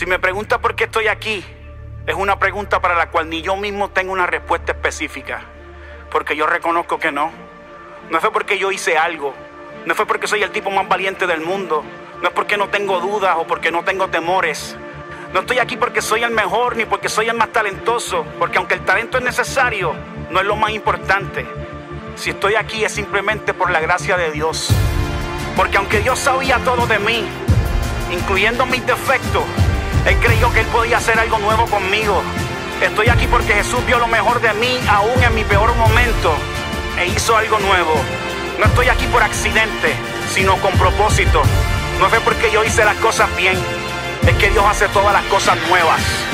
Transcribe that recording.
Si me pregunta por qué estoy aquí, es una pregunta para la cual ni yo mismo tengo una respuesta específica. Porque yo reconozco que no. No fue porque yo hice algo. No fue porque soy el tipo más valiente del mundo. No es porque no tengo dudas o porque no tengo temores. No estoy aquí porque soy el mejor ni porque soy el más talentoso. Porque aunque el talento es necesario, no es lo más importante. Si estoy aquí es simplemente por la gracia de Dios. Porque aunque Dios sabía todo de mí, incluyendo mis defectos, Él creyó que Él podía hacer algo nuevo conmigo. Estoy aquí porque Jesús vio lo mejor de mí, aún en mi peor momento, e hizo algo nuevo. No estoy aquí por accidente, sino con propósito. No fue porque yo hice las cosas bien, es que Dios hace todas las cosas nuevas.